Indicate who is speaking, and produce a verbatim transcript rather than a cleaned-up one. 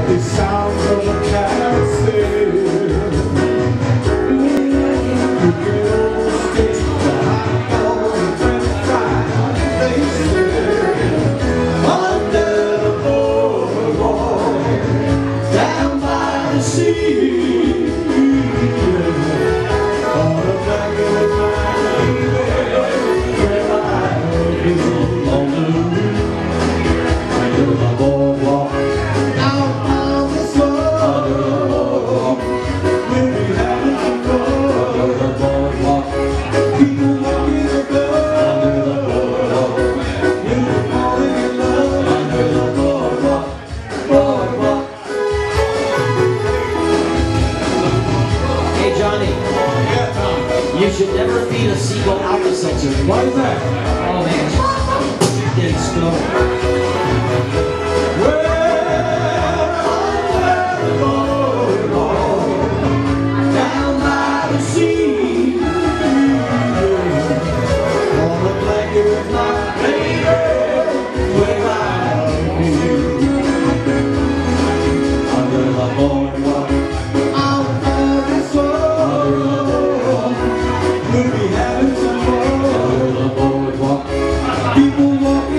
Speaker 1: The sounds of a carousel. You get on the stage, the hot dog and french fries, they sell under the boardwalk, down by the sea. On a blanket with my baby, where I be on the roof, under the boardwalk.
Speaker 2: You should never feed a seagull Alka-Seltzer.
Speaker 1: Why is that?
Speaker 2: Oh man, didn't snow.
Speaker 1: Down by the sea, on a blanket with my baby, where I be, under the boardwalk. We'll be having some fun under the boardwalk. People walking